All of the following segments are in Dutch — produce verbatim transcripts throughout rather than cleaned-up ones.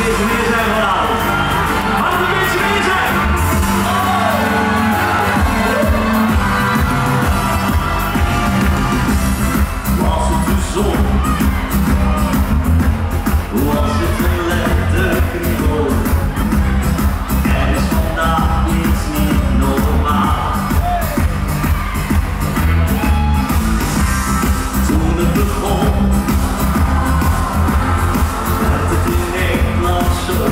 beetje meer zijn vanavond. Mag er een beetje meer zijn? Was het de zon? Was het een lente kriebel? Er is vandaag iets niet normaal. Toen het begon, werd het in Nederland zo.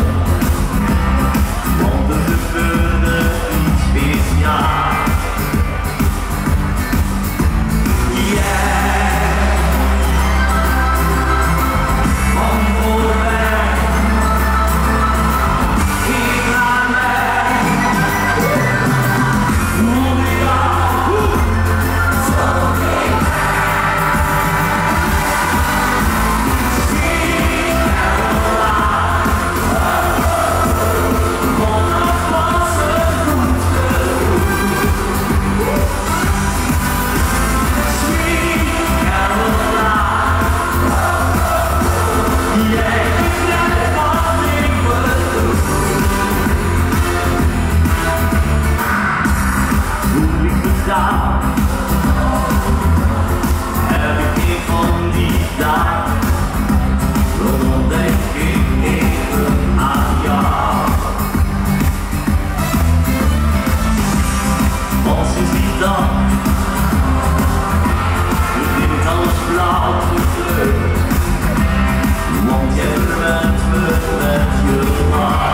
Want er gebeurde iets speciaals. Heb ik een van die dagen, dan denk ik even aan jou. Want sinds die dag begint alles blauw gekleurd. Want jij bent me met je maag.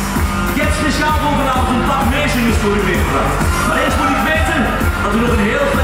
Voor u meegebracht. Maar eerst moet ik weten dat u nog een heel